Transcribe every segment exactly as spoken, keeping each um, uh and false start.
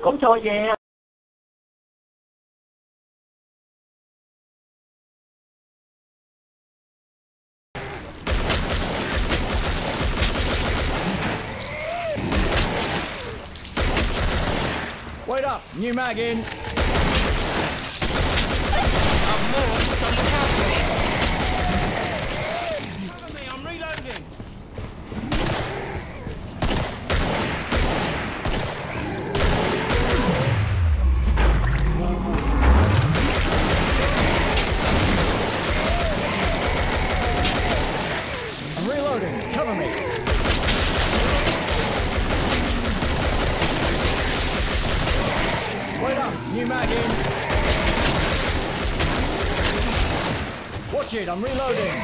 Con cho về. Wait up, new mag in. I'm more, someone help me. Cover me, I'm reloading. I'm reloading, cover me. Wait up, new mag in. Watch it, I'm reloading.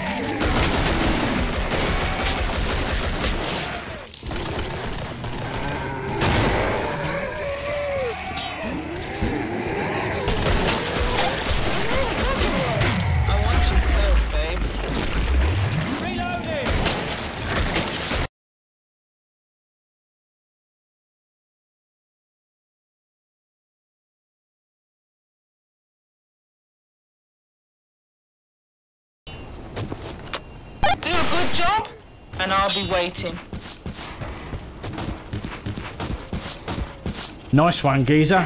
I want you close, babe. Reloading. Do a good job, and I'll be waiting. Nice one, geezer.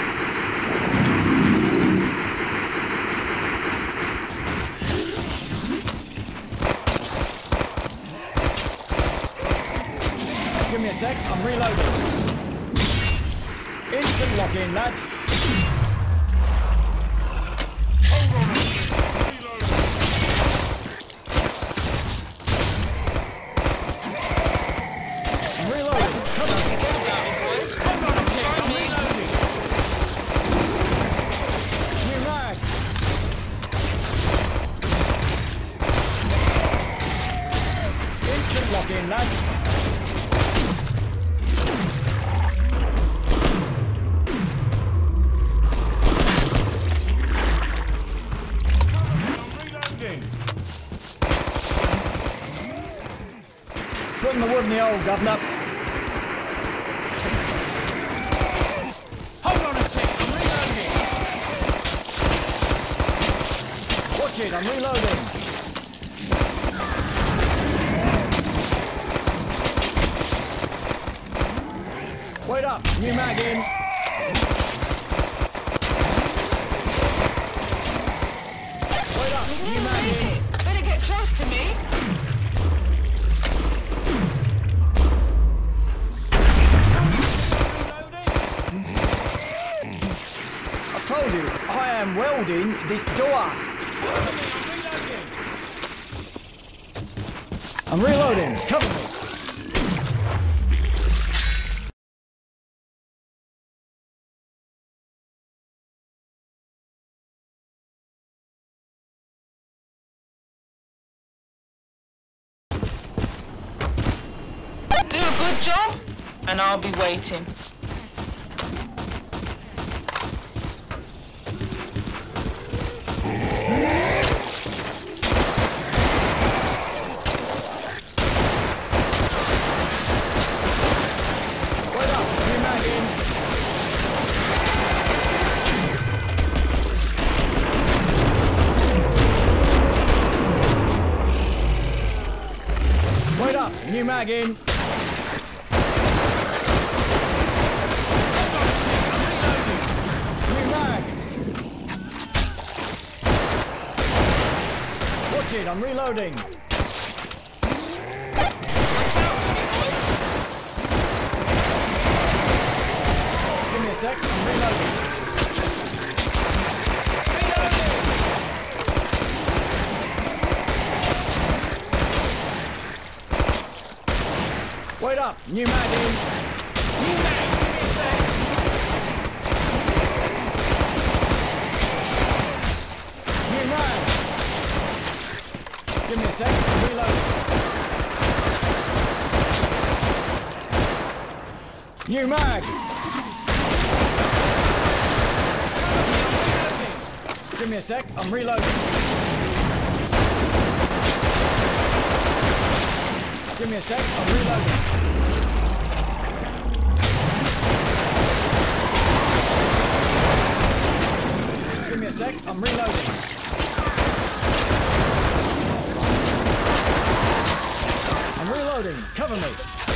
Give me a sec, I'm reloading. Instant lock in, lads. I'm reloading. Come on. Forget about it, boys. Hold on a tick, Find I'm me. reloading. New mag. Instant lock in, lads. Putting the wood in the hole, governor. Hold on a tick, I'm reloading. Watch it, I'm reloading. Wait up, new mag in. Wait up, new mag in. Better get close to me. I told you, I am welding this door. I'm reloading. Cover me. Do a good job, and I'll be waiting. Wait up, new mag in. Wait up, new mag in. New mag. Watch it, I'm reloading. Watch out for me, boys. Give me a sec, I'm reloading. Wait up, new mag in. New mag, give me a sec. New mag. Give me a sec, I'm reloading. New mag. Give me a sec, I'm reloading. Give me a sec, I'm reloading. sec, I'm reloading. I'm reloading, cover me.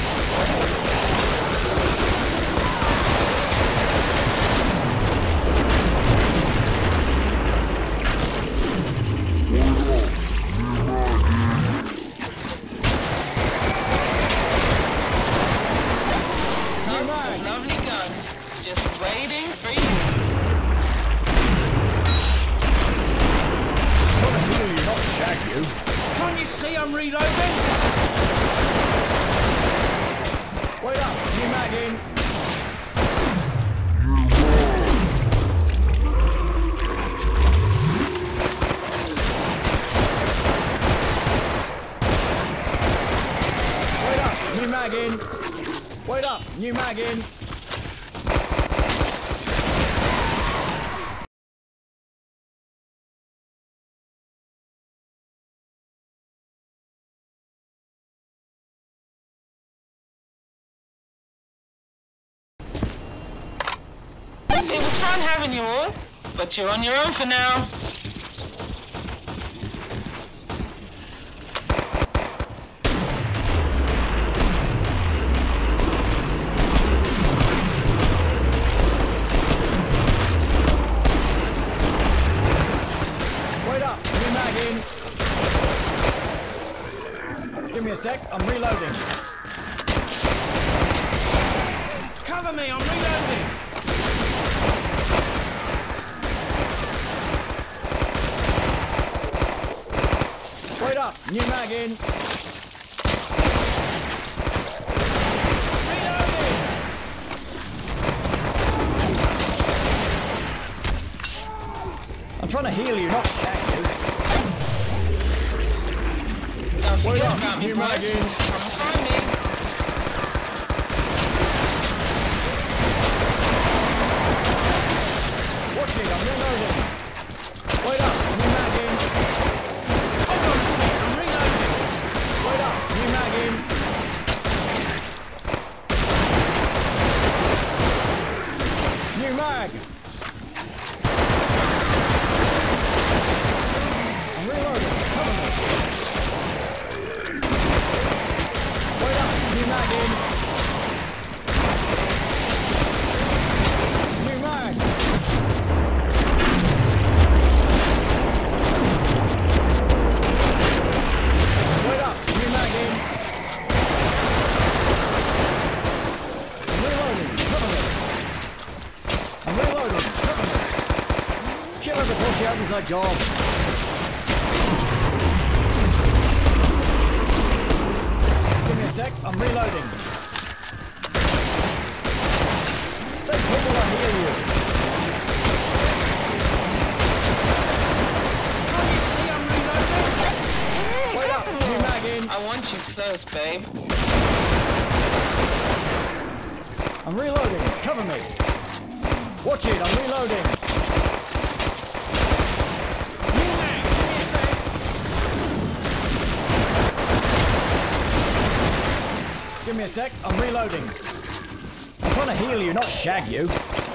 Lots of lovely guns, just waiting for you. What the hell, you not shag you? Can't you see I'm reloading? Wait up, new mag in. Wait up, new mag in. Wait up, new mag in. It was fun having you all, but you're on your own for now. Wait up, new mag in. Give me a sec, I'm reloading. Cover me, I'm reloading. Wait up, new mag in. Reloading. I'm trying to heal you, not shag you. Don't Wait forget up, about me, new boys. mag in. Come and find me. Watch it, I'm reloading. Wait up, new mag in. Hold on a sec, I'm reloading. Wait up, new mag in. New mag. I'm reloading, cover me. Wait up, new mag in. New mag. Wait up, new mag in. I'm reloading, cover me. I'm reloading, cover me. Kill her before she opens her gob. Give me a sec, I'm reloading. Stay put while I heal you. Can't you see I'm reloading? Wait up, new mag in. I want you close, babe. I'm reloading. Cover me. Watch it. I'm reloading. New mag. Give me a sec. Give me a sec. I'm reloading. I'm trying to heal you, not shag you.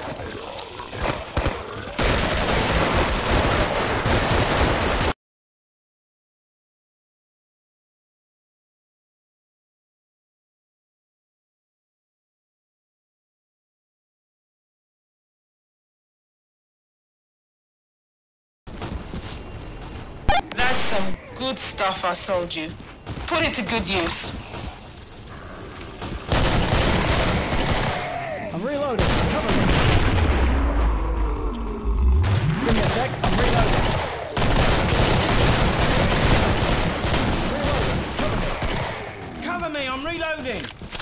That's some good stuff I sold you. Put it to good use. I'm reloading. Cover me. Give me a sec. I'm reloading. Reloading. Cover me. Cover me. I'm reloading.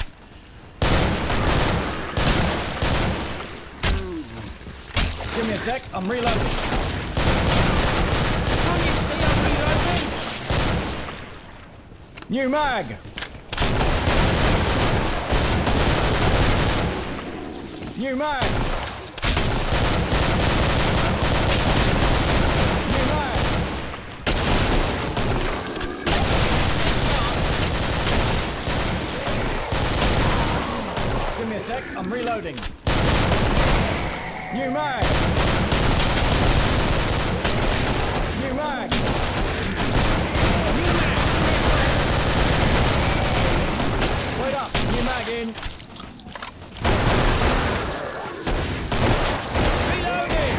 Give me a sec. I'm reloading. Can't you see I'm reloading? New mag. New mag. New mag. Give me a sec. I'm reloading. New mag. mag. New mag. Wait up. New mag in. Reloading.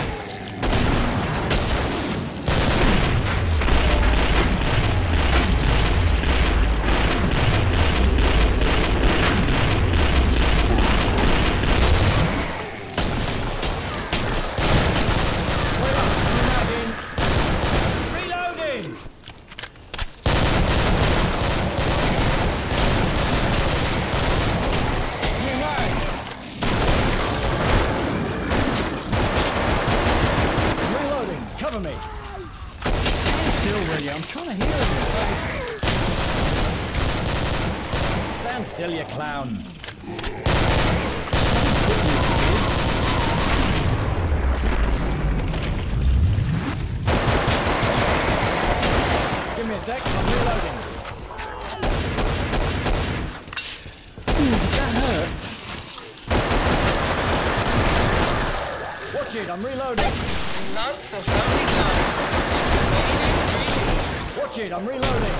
Me. Stand still, will you? I'm trying to hear you. Stand still, you clown. Give me a sec, I'm reloading. Ooh, did that hurt? Watch it, I'm reloading. Lots of lovely guns. Just waiting, really. Watch it, I'm reloading.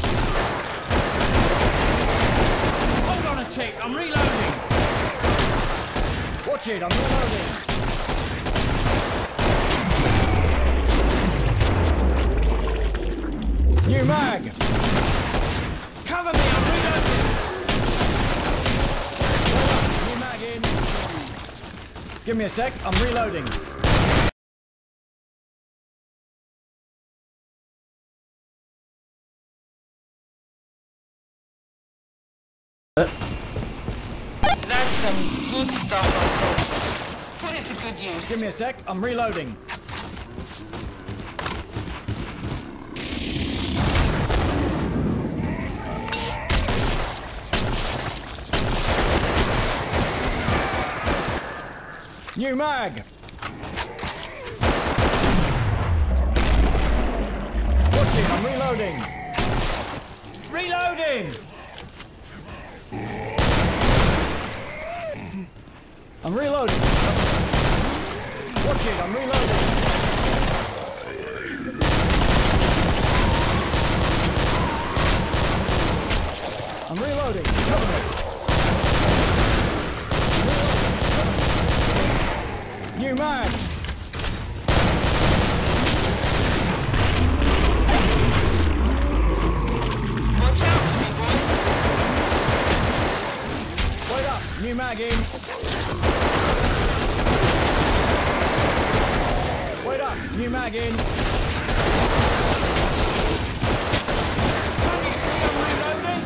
Hold on a tick, I'm reloading. Watch it, I'm reloading. New mag. Cover me, I'm reloading. New mag in. Give me a sec, I'm reloading. That's some good stuff, I saw. Put it to good use. Give me a sec, I'm reloading. New mag. Watch it, I'm reloading. Reloading. I'm reloading. Watch it, I'm reloading. I'm reloading. Cover me. New mag. Watch out for me, boys. Wait up. New mag in. Wait up. New mag in. Can you see I'm reloading?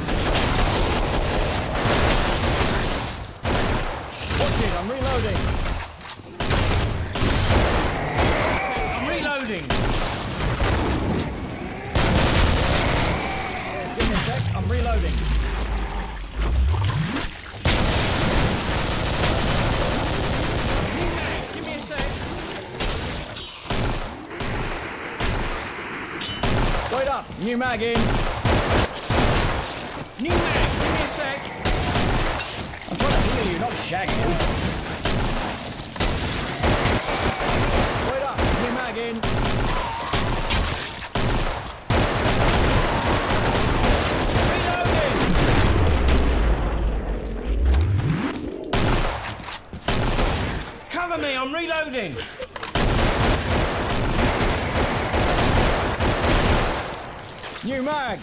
Watch it, I'm reloading. I'm reloading. Give me a sec, I'm reloading. New mag, give me a sec. Wait up. New mag in. New mag, give me a sec. I'm trying to heal you, not shag you. Wait up. New mag in. Reloading. Cover me, I'm reloading. New mag.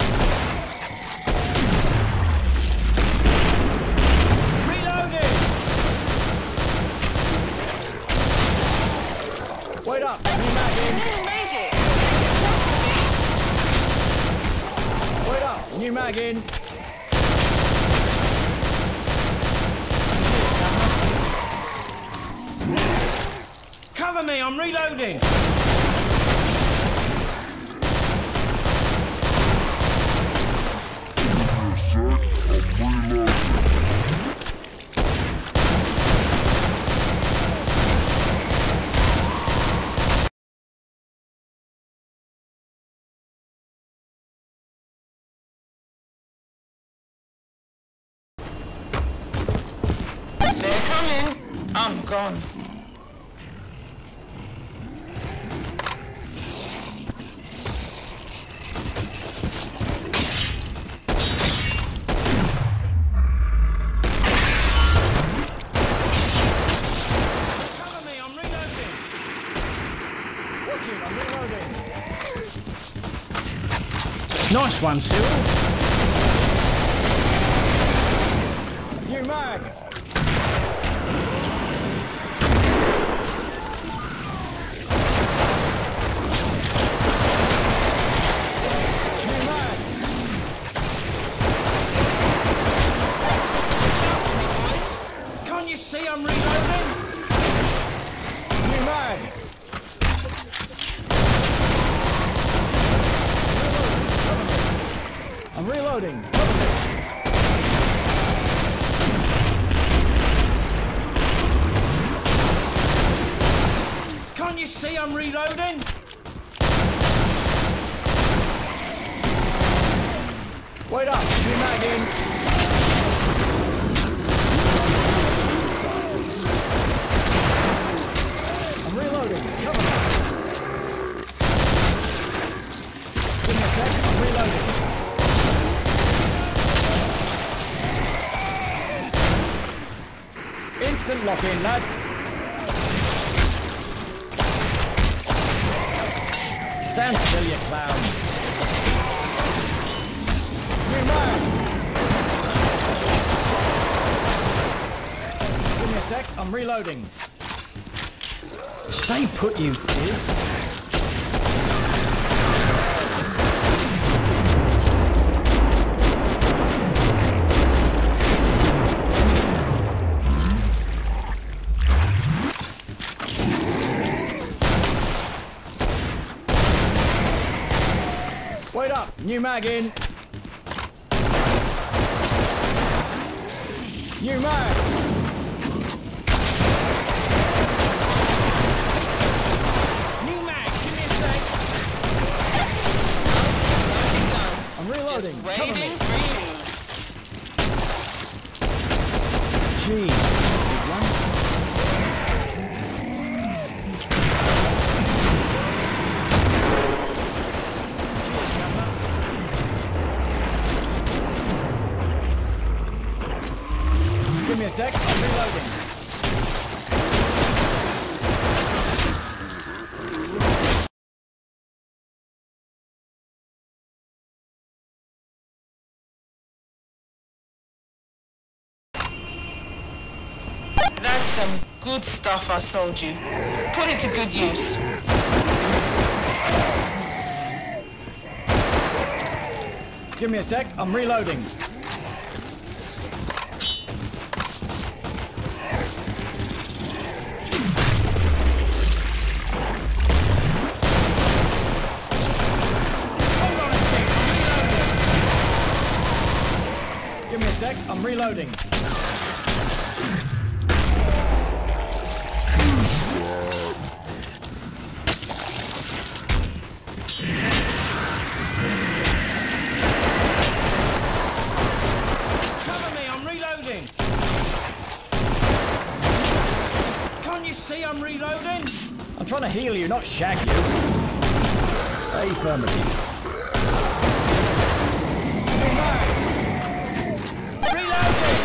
Reloading. Wait up. New mag in. You made it. Wait up. New mag in. Cover me, I'm reloading. They're coming. I'm gone. Nice one, Cyril. New mag. New mag. Shout to me, boys. Can't you see I'm reloading? New mag. I'm reloading. Can't you see I'm reloading? Wait up. New mag in. I'm reloading. Cover me. Give me a sec. I'm reloading. Instant lock in, lads. Stand still, you clown. New man. Give me a sec, I'm reloading. Stay put, you kid. Wait up, new mag in. New mag. New mag, give me a sec. Guns. I'm reloading. Just Cover me. waiting for you. Jeez, big one. Give me a sec, I'm reloading. That's some good stuff I sold you. Put it to good use. Give me a sec, I'm reloading. Hold on a sec, I'm reloading. Give me a sec, I'm reloading. Cover me, I'm reloading. Can't you see I'm reloading? I'm trying to heal you, not shag you. Affirmative. New mag. Reloading.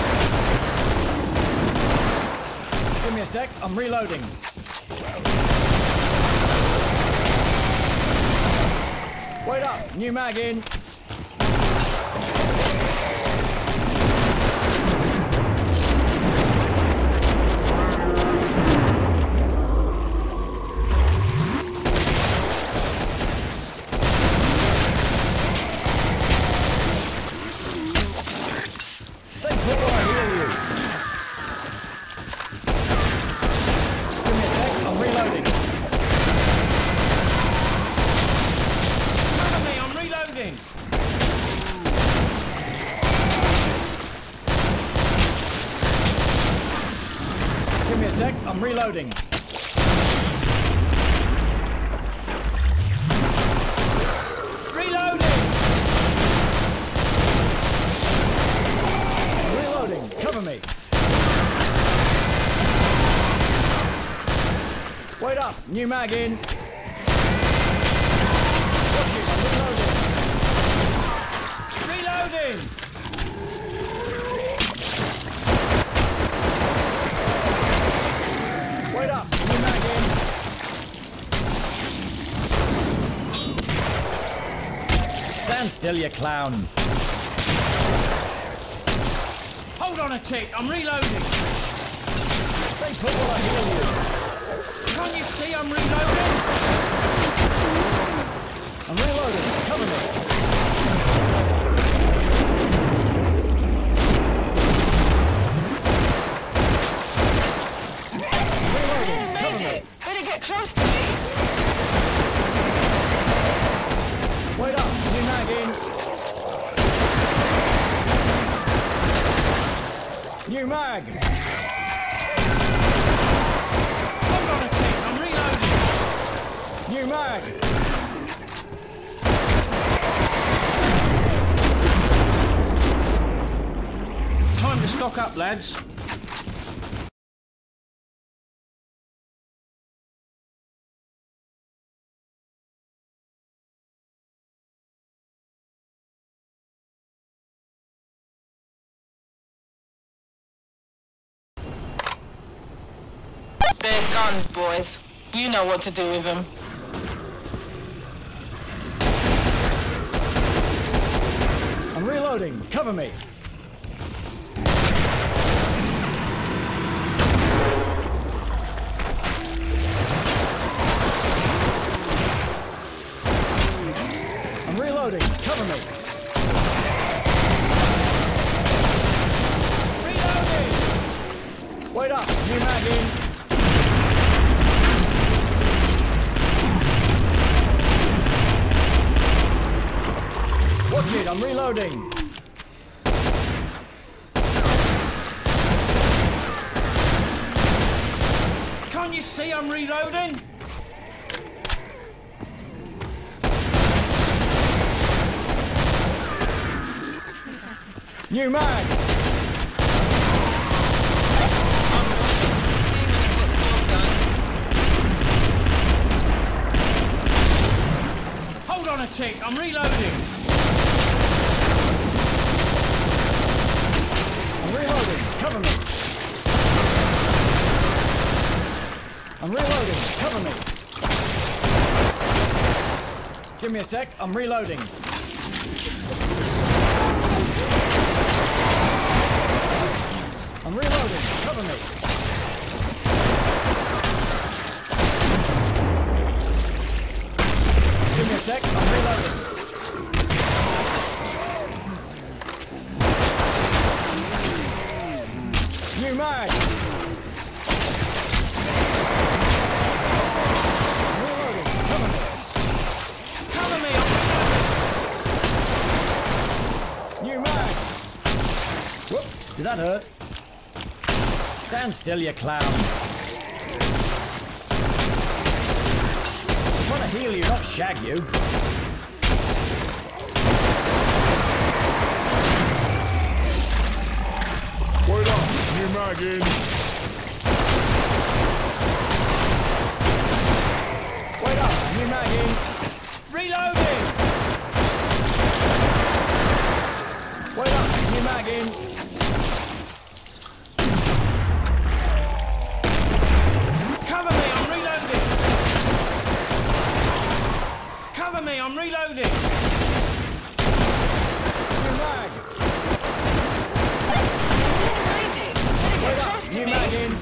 Give me a sec, I'm reloading. Wait up, new mag in. Stay put while I heal you. Give me a sec, I'm reloading. Cover me, I'm reloading. Give me a sec, I'm reloading. Reloading. Reloading, cover me. Wait up, new mag in. Watch it, I'm reloading. Reloading. Wait up, new mag in. Stand still, you clown. Hold on a tick, I'm reloading. Stay put while I heal you. Can't you see I'm reloading? I'm reloading. Cover me. Reloading. Cover me. Better get close to me. Wait up. New mag in. New mag. Hold on a tick, I'm reloading. New mag. Time to stock up, lads. They're guns, boys. You know what to do with them. I'm reloading. Cover me. I'm reloading. Cover me. Reloading! Wait up. New mag in. Watch it. I'm reloading. Can't you see I'm reloading? New mag. See when you've got the job done. Hold on a tick, I'm reloading. I'm reloading. Cover me. I'm reloading. Cover me. Give me a sec. I'm reloading. I'm reloading. Cover me. Give me a sec. I'm reloading. New mag. I'm reloading. Cover me. Cover me, I'm reloading. New mag. Whoops. Did that hurt? Stand still, you clown. I'm trying to heal you, not shag you. Wait up, new mag in. Wait up, new mag in. Reloading! Wait up, new mag in. Cover me, I'm reloading. Cover me, I'm reloading. New mag. Made it. Better Wait get up, close to new me. mag in.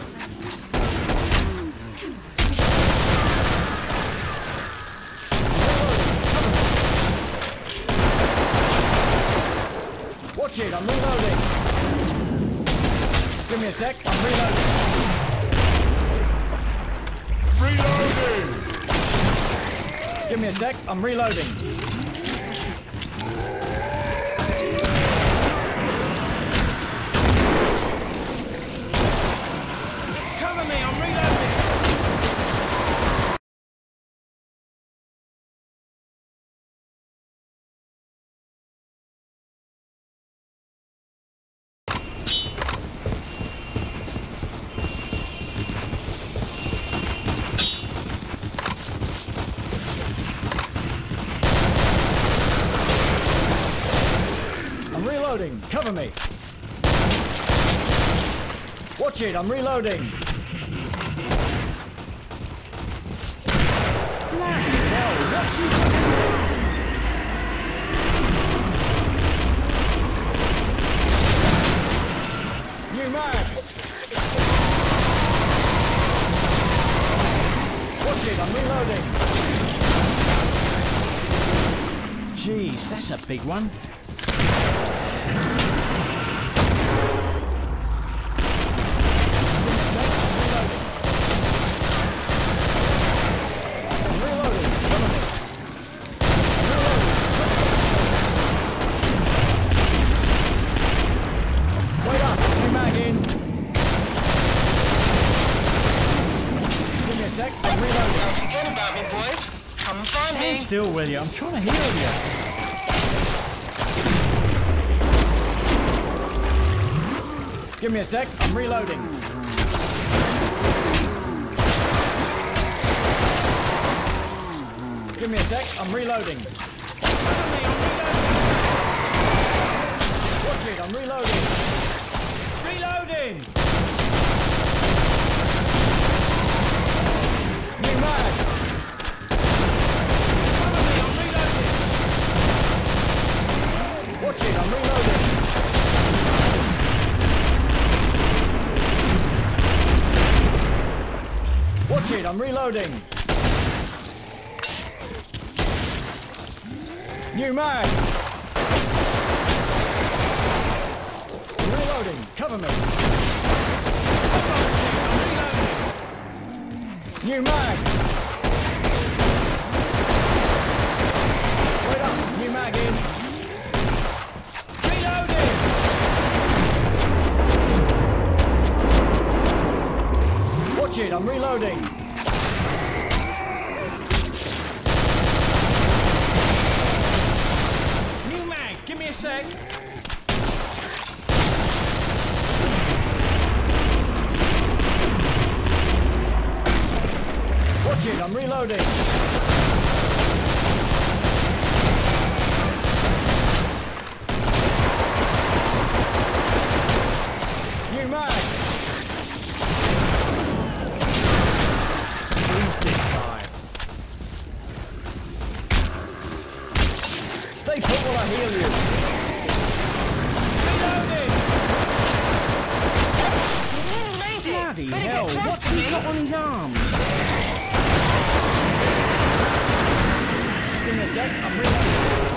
Watch it, I'm reloading. Give me a sec, I'm reloading. Reloading! Give me a sec, I'm reloading. Cover me, I'm reloading. I'm reloading, cover me. Watch it, I'm reloading. Bloody hell, what's he doing? Yes, that's a big one. Still with you. I'm trying to heal you. Give me a sec. I'm reloading. Give me a sec. I'm reloading. Watch it. I'm reloading. Reloading. New mag. Watch it, I'm reloading. Watch it, I'm reloading. New mag. I'm reloading, cover me. New mag. Wait up, new mag in. Watch it, I'm reloading. New mag, give me a sec. Watch it, I'm reloading. New mag. Stay put while I heal you. Reloading! Bloody hell, what's he got on his arm? Give me a sec, I'm reloading.